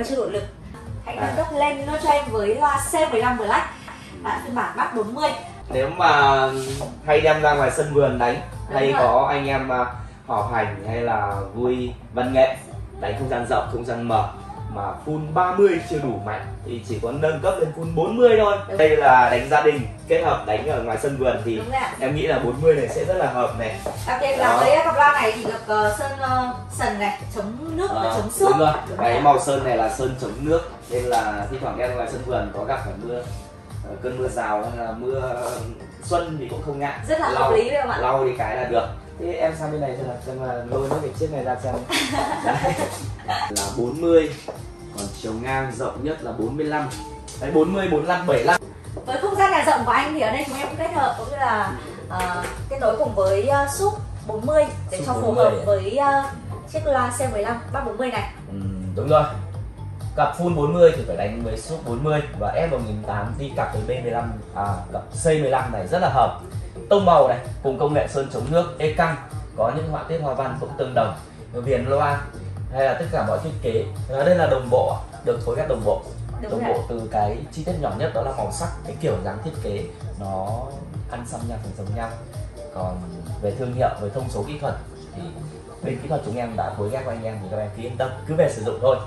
chưa đủ lực. Hãy nâng cấp lên cho em với loa C15 Black phiên bản Bass 40. Nếu mà hay đem ra ngoài sân vườn đánh, hay có anh em họp hành hay là vui văn nghệ, đánh không gian rộng, không gian mở mà full 30 chưa đủ mạnh thì chỉ có nâng cấp lên full 40 thôi. Đây là đánh gia đình kết hợp đánh ở ngoài sân vườn thì em nghĩ là 40 này sẽ rất là hợp này. Đặc biệt là với cặp loa này thì được sơn sần này, chống nước và chống xước. Đúng rồi. Cái màu sơn này là sơn chống nước nên là thi thoảng em ngoài sân vườn có gặp phải mưa, cơn mưa rào hay là mưa xuân thì cũng không ngại. Rất là hợp lý đấy không ạ? Lau đi cái là được. Thế em sang bên này xem là lôi mấy cái chiếc này ra xem. Đấy. Là 40, còn chiều ngang rộng nhất là 45. Đấy 40, 45, 75. Với không gian nhà rộng của anh thì ở đây chúng em cũng kết hợp cũng như là kết nối cùng với sub 40 để cho phù hợp với chiếc loa C15 Bass 40 này. Đúng rồi. Cặp full 40 thì phải đánh với sub 40 và F1008 đi cặp với B15, cặp C15 này rất là hợp. Tông màu này cùng công nghệ sơn chống nước, ê căng, có những họa tiết hoa văn cũng tương đồng. Viền loa hay là tất cả mọi thiết kế ở đây là đồng bộ, được phối ghép đồng bộ. Đồng bộ từ cái chi tiết nhỏ nhất đó là màu sắc, cái kiểu dáng thiết kế nó ăn xăm nhau, phần giống nhau. Còn về thương hiệu, về thông số kỹ thuật thì bên kỹ thuật chúng em đã phối ghép với anh em thì các em cứ yên tâm, cứ về sử dụng thôi.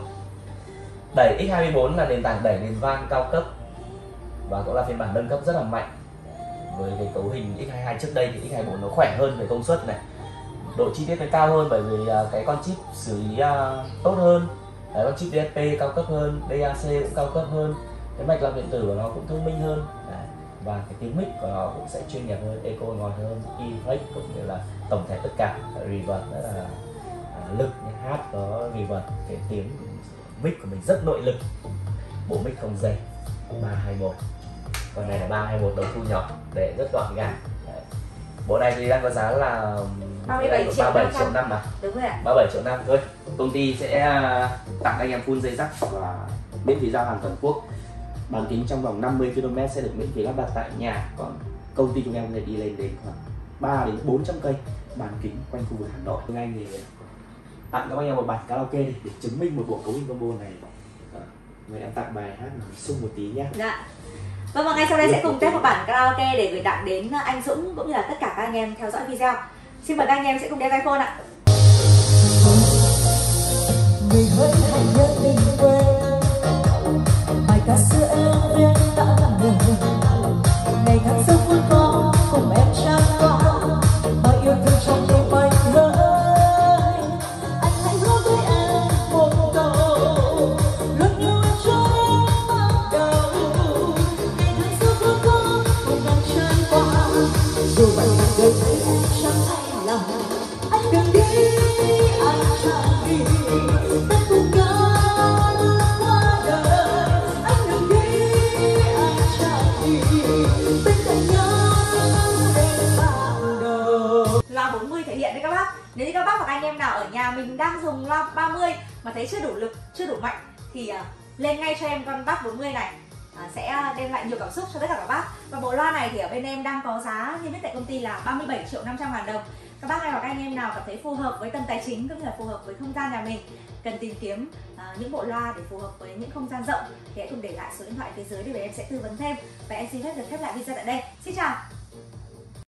Đẩy X24 là nền tảng đẩy nền vang cao cấp và cũng là phiên bản nâng cấp rất là mạnh. Với cái cấu hình X22 trước đây thì X24 nó khỏe hơn về công suất này, độ chi tiết nó cao hơn bởi vì cái con chip xử lý tốt hơn. Đấy, con chip DSP cao cấp hơn, DAC cũng cao cấp hơn, cái mạch lọc điện tử của nó cũng thông minh hơn. Đấy, và cái tiếng mic của nó cũng sẽ chuyên nghiệp hơn, echo ngọt hơn, effect cũng như là tổng thể tất cả reverb rất là lực, hát có reverb, cái tiếng mic của mình rất nội lực. Bộ mic không dây 321, còn này là 321 đầu thu nhỏ để rất gọn gàng. Đấy. Bộ này thì đang có giá là 37 triệu 5 mà. Đúng rồi ạ. 37 triệu 5 thôi. Công ty sẽ tặng anh em full dây dắt và miễn phí giao hàng toàn quốc. Bán kính trong vòng 50 km sẽ được miễn phí lắp đặt tại nhà. Còn công ty chúng em có thể đi lên đến khoảng 3 đến 400 cây bán kính quanh khu vực Hà Nội. Anh thì tặng các anh em một bài karaoke đi để chứng minh một bộ cấu hình combo này. Người em tặng bài hát sung một tí nhé. Dạ. Vâng, và ngay sau đây sẽ cùng test một bản karaoke để gửi tặng đến anh Dũng cũng như là tất cả các anh em theo dõi video. Xin mời các anh em sẽ cùng đeo tai phone ạ. Người hỡi hãy nhớ tình quê, bài ca xưa em viết đã nằm ngày tháng xưa vui có cùng em trao qua, bao yêu thương trong đêm bay hơi. Anh hãy hứa với em một câu, luôn yêu em cho đến bao đầu. Ngày tháng xưa vui có cùng em trao qua, dù bạn đời thấy em chẳng hay lòng, anh đừng đi, anh chẳng đi. Loa 40 thể hiện đấy các bác. Nếu như các bác hoặc anh em nào ở nhà mình đang dùng loa 30 mà thấy chưa đủ lực, chưa đủ mạnh thì lên ngay cho em con Bass 40 này, sẽ đem lại nhiều cảm xúc cho tất cả các bác. Và bộ loa này thì ở bên em đang có giá niêm yết tại công ty là 37 triệu 500 ngàn đồng. Các bác hay hoặc anh em nào cảm thấy phù hợp với tầm tài chính cũng như là phù hợp với không gian nhà mình, cần tìm kiếm những bộ loa để phù hợp với những không gian rộng thì hãy cùng để lại số điện thoại phía dưới để em sẽ tư vấn thêm. Và em xin phép được khép lại video tại đây. Xin chào.